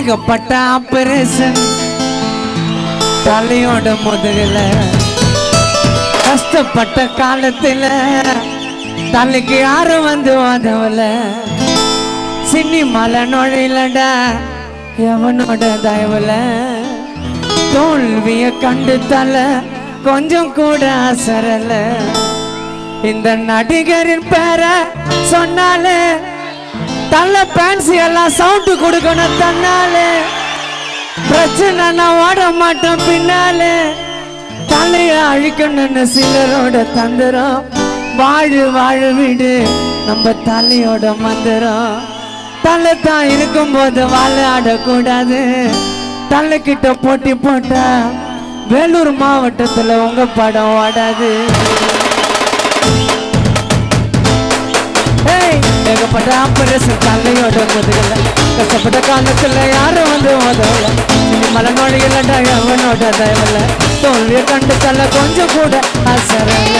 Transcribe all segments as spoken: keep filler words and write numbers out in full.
ஏகப்பட்ட ஆபரேஷன் தலையோட முதுகுல கஷ்டப்பட்ட காலத்துல தலைக்கு யாரும் வந்து உதவல சினிமால நுழையிலடா எவனோட தயவுல தோல்விய கண்டு தலை கொஞ்சம் கூட அசரல இந்த நடிகரின் பேரை சொன்னாலே தலை பேன்சி எல்லாம் சவுண்டு கொடுக்கணும் தன்னாலே பிரச்சனை நான் ஓட மாட்டோம் பின்னாலே தலைய அழிக்கணும்னு சிலரோட தந்துரும் வாழு வாழு வீடு நம்ம தலையோட மந்திரம் தலை தான் இருக்கும் போது வாழாடக்கூடாது தலை கிட்ட போட்டி போட்டா வேலூர் மாவட்டத்துல உங்க படம் ஓடாது ஏகப்பட்ட ஆபரேஷன் தலையோட முதுகல கஷ்டப்பட்ட காலத்துல யாரும் வந்து உதவல மலை நோழிகளடா எவனோட தயவல தோல்விய கண்டு தலை கொஞ்சம் கூட அசரல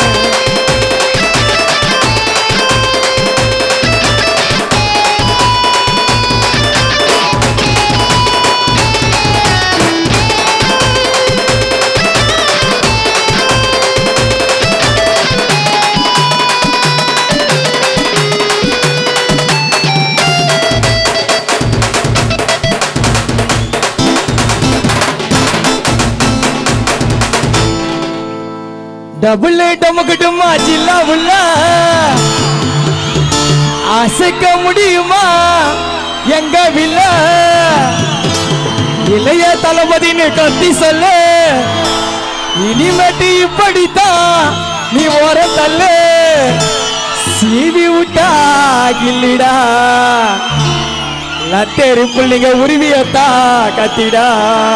டபுள் டமுக்குமா ஜில்லா உள்ள அசைக்க முடியுமா எங்க வில்ல இளைய தளபதினு கத்தி சொல்லு இனிமேட்டு இப்படித்தான் நீ ஓர தள்ளு சீவி விட்டா கில்லிடா லத்தேரி புள்ளிங்க உருவியத்தா கத்திடா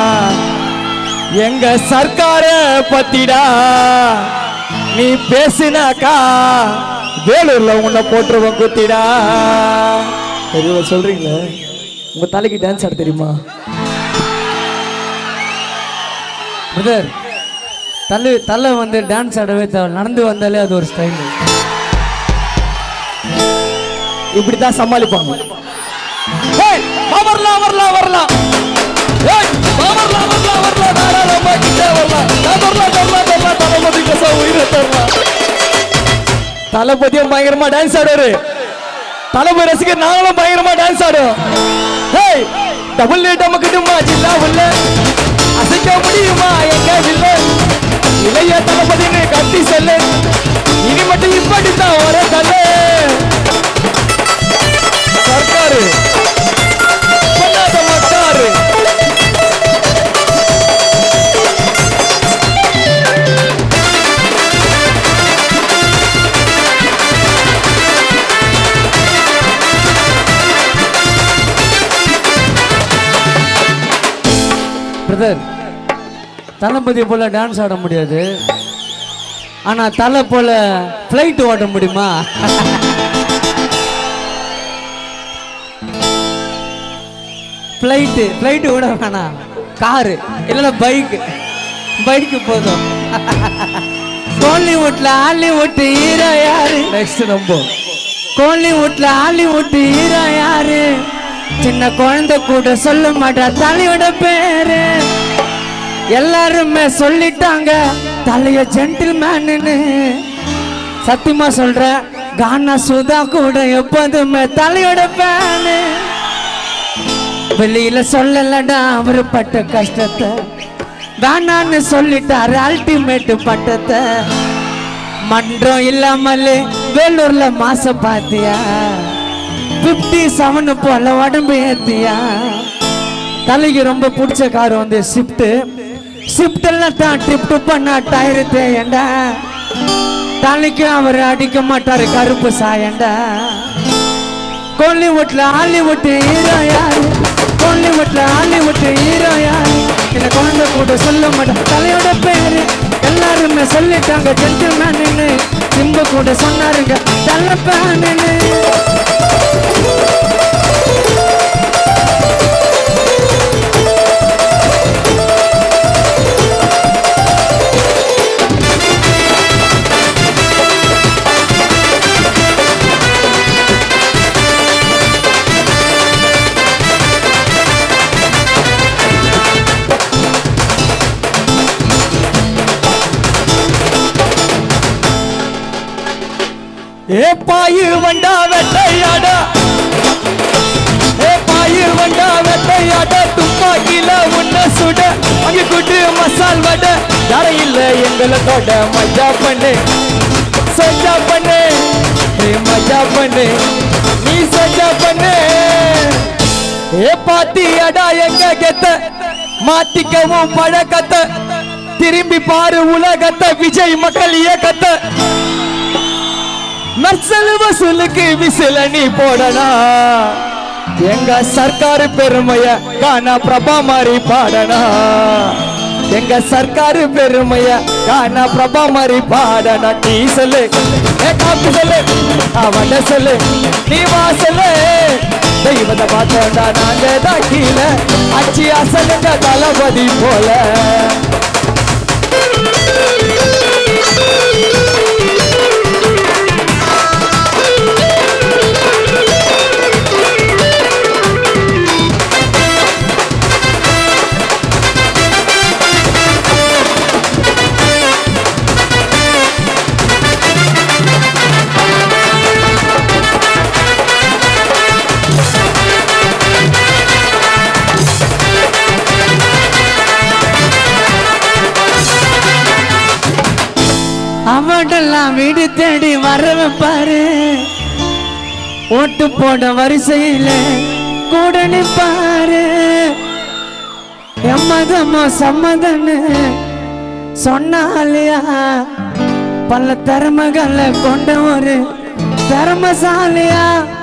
எங்க சர்க்கார பத்திடா நீ பேசினாக்கா வேலூர்ல உன்னை போட்டுருவோம் குத்திடா சொல்றீங்களே உங்க தலைக்கு டான்ஸ் ஆட தெரியுமா பிரதர் தலை தலை வந்து டான்ஸ் ஆடவே தேவை நடந்து வந்தாலே அது ஒரு ஸ்டைல் இப்படித்தான் சமாளிப்பாங்க வரலாம் வரலாம் வரலாம் தளபதியும் பயங்கரமா டான்ஸ் ஆடுவாரு தளபதி ரசிகர் நாங்களும் பயங்கரமா டான்ஸ் ஆடுவோம் டபுள் டமுக்குமா ஜில்லா உள்ள அசைக்க முடியுமா எங்க வில்ல இளைய தளபதினு கத்தி சொல்லு இனி மட்டும் இப்படித்தான் ஒரே தலை சர்க்காரு பண்ணாத மக்காரு தளபதி போல டான்ஸ் ஆட முடியாது ஆனா தலை போல பிளைட் ஓட்ட முடியுமா பிளைட் பிளைட் ஓட வேணாம் காரு இல்ல பைக் பைக் போதும் கோலிவுட்ல ஹாலிவுட் ஹீரோ யாரு நெக்ஸ்ட் நம்பர் கோலிவுட்ல ஹாலிவுட் ஹீரோ யாரு சின்ன குழந்தை கூட சொல்ல மாட்டா தலையோட பேரு எல்லாருமே சொல்லிட்டாங்க தலைய ஜென்டில்மேன்னு சத்தியமா சொல்ற கானா சுதா கூட எப்போதுமே தலையோட பேனு வெளியில சொல்லலடா அவரு பட்ட கஷ்டத்தை வேணான்னு சொல்லிட்டாரு அல்டிமேட் பட்டத்தை மன்றம் இல்லாமலே வேலூர்ல மாச பாத்தியா பிப்டி செவன் போல உடம்பு ஏத்தியா தலைக்கு ரொம்ப பிடிச்ச கார் வந்து ஷிஃப்ட் ஷிஃப்ட் எல்லாம் தான் ட்ரிப்ட் பண்ணா டயரு தேயண்டா தலைக்கு அவர் அடிக்க மாட்டாரு கருப்பு சாயண்டா கோலிவுட்ல ஹாலிவுட் ஹீரோ யாரு கோலிவுட்ல ஹாலிவுட் ஹீரோ யாரு இந்த குழந்தை கூட சொல்ல மாட்டேன் தலையோட பேரு எல்லாருமே சொல்லிட்டாங்க ஜென்டில்மேன்னு சிம்பு கூட சொன்னாருங்க தலை பேனு ஏ பாயு வண்டா வெட்டையாட ஏ பாயு வண்டா வெட்டையாட துப்பாக்கில உன்ன சுட அங்க குட்டு மசால் வட யாரும் இல்ல எங்களை தொட மஜா பண்ணு சஜா பண்ணு ஏ மஜா பண்ணு நீ சஜா பண்ணு ஏ பாத்தியடா எங்க கெத்த மாத்திக்கவும் பழக்கத்த திரும்பி பாரு உலகத்த விஜய் மக்கள் இயக்கத்த மெர்சல் வசூலுக்கு விசில நீ போடனா எங்க சர்க்காரு பெருமைய கானா பிரபா மாதிரி பாடனா எங்க சர்க்காரு பெருமைய கானா பிரபா மாதிரி பாடனா டீ சொல்லு ஏ காப்பி சொல்லு அவட சொல்லு நீ வா சொல்லு தெய்வத்தை பார்த்தோண்டா நாங்க தான் கீழே அச்சி அசலுங்க தளபதி போல அவடெல்லாம் வீடு தேடி வரவ பாரு ஓட்டு போட வரிசையில கூட நிப்பாரு எம்மதமோ சம்மதன்னு சொன்னாலியா பல திறமைகளை கொண்ட ஒரு திறமசாலியா